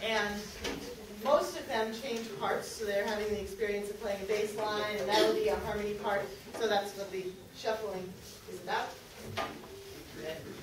And most of them change parts, so they're having the experience of playing a bass line, a melody, a harmony part. So that's what the shuffling is about.